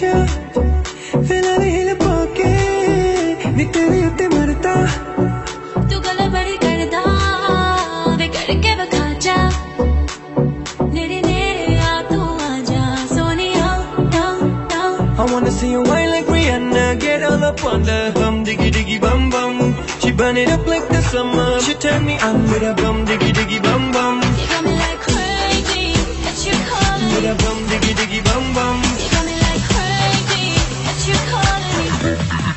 जा फिलहाल हिल पाके नी तेरे उत्ते मरता तू गला बड़ी करदा वे करके बखा जा नेरे नेरे आ तू आजा Sonia I wanna see you whine like Rihanna, get all up on the diggy diggy bum bum. She burn it up like the summer. She turn me on with a diggy diggy bum bum. You got me like crazy that you calling me. With a diggy diggy bum bum. You got me like crazy that you calling me.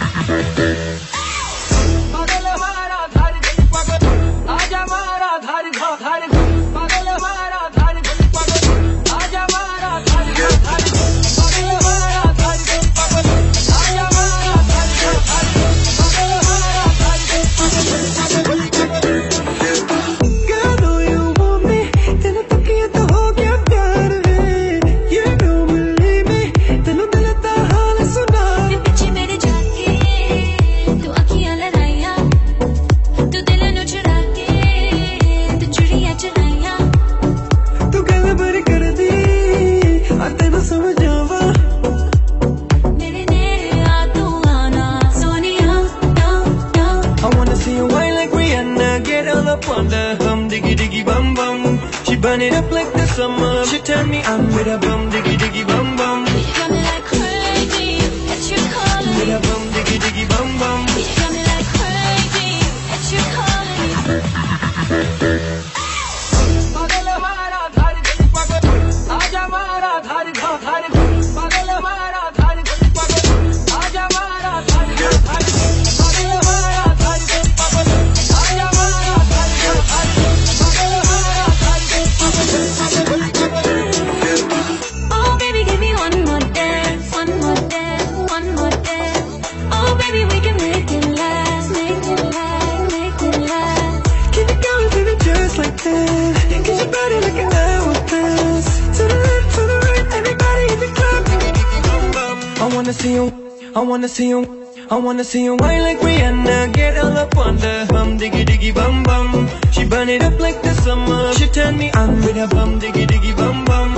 पागल हमारा धार गली पागल आजा हमारा धार धार पागल हमारा धार गली पागल आजा हमारा धार धार पागल हमारा धार गली पागल आजा हमारा धार धार पागल हमारा धार गली Girl, know you want me तेरे तकिया तो हो गया प्यार है You don't believe me तेनू दिल दा हाल सुना वे पीछे मेरे जाके तू अखियां लड़ाइया तू दिल नू चुरा के तू चुड़ियां चलाइया तू गल भर कर दी आ तेनू समझावा नेरे नेरे आ तू आना Sonia I wanna see you whine like Rihanna, get all up on the diggy diggy bum bum. She burn it up like the summer. She turn me on with a diggy diggy bum bum. You got me like crazy that you calling With me. a diggy diggy bum bum. You got me like crazy that you calling me. पागल हमारा धार गली पागल आजा हमारा धार धार पागल हमारा धार गली पागल आजा हमारा धार धार पागल हमारा धार गली पागल आजा हमारा धार धार पागल हमारा धार गली Oh baby, give me one more dance, one more dance, one more dance. Oh baby, we can make it last, make it last, make it last. Keep it going, baby, just like that. Get your body like an hourglass. To the left, to the right, everybody in the club. I wanna see you, I wanna see you, I wanna see you whine like Rihanna, get all up on the diggy diggy bum bum. She burn it up like the summer. She turn me on with a diggy diggy bum bum.